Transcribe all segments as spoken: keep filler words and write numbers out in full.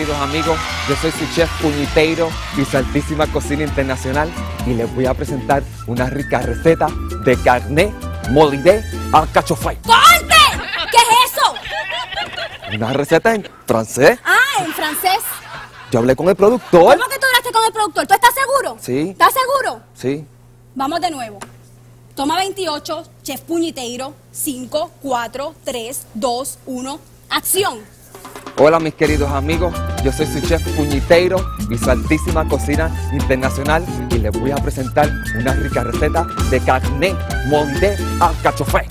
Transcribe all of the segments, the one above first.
queridos amigos, yo soy su chef Puñiteiro y su altísima cocina internacional y les voy a presentar una rica receta de carne molida alcachofay. ¡Corte! ¿Qué es eso? Una receta en francés. Ah, en francés. Yo hablé con el productor. ¿Cómo que tú hablaste con el productor? ¿Tú estás seguro? Sí. ¿Estás seguro? Sí. Vamos de nuevo. Toma veintiocho, chef Puñiteiro, cinco, cuatro, tres, dos, uno, acción. Hola mis queridos amigos, yo soy su chef Puñiteiro y su altísima cocina internacional y les voy a presentar una rica receta de carne molida alcachofay.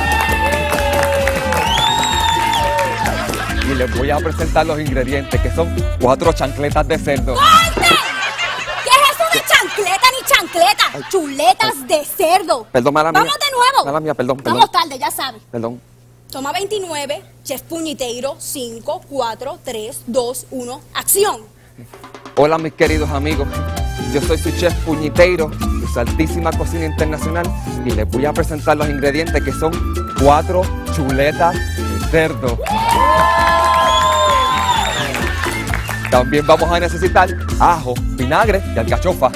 Y les voy a presentar los ingredientes que son cuatro chancletas de cerdo. ¡Corte! ¿Qué es eso de chancleta ni chancleta? Ay. Chuletas Ay. de cerdo. Perdón, mala mía. Vamos de nuevo. Mala mía, perdón, perdón. Vamos tarde, ya sabes. Perdón. Toma veintinueve, chef Puñiteiro, cinco, cuatro, tres, dos, uno, acción. Hola mis queridos amigos, yo soy su chef Puñiteiro y su altísima cocina internacional y les voy a presentar los ingredientes que son cuatro chuletas de cerdo. También vamos a necesitar ajo, vinagre y alcachofa.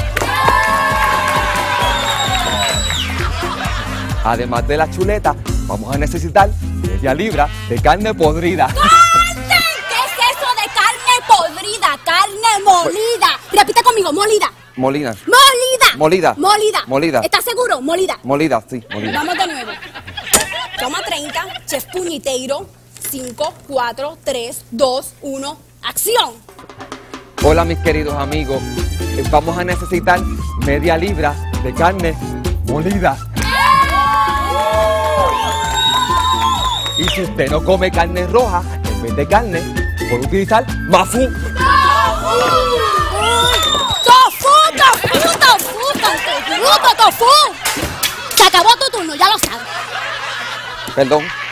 Además de la chuleta, vamos a necesitar media libra de carne podrida. ¡Corte! ¿Qué es eso de carne podrida? Carne molida. Repite conmigo, molida. Molina. Molida. Molida. Molida. Molida. ¿Estás seguro? Molida. Molida, sí, molida. Vamos de nuevo. Toma treinta, chef Puñiteiro, cinco, cuatro, tres, dos, uno, acción. Hola mis queridos amigos, Eh, vamos a necesitar media libra de carne molida. Y si usted no come carne roja, en vez de carne, puede utilizar mafú. ¡Tofu, tofu, tofu, tofu, tofu! Se acabó tu turno, ya lo sabes. Perdón.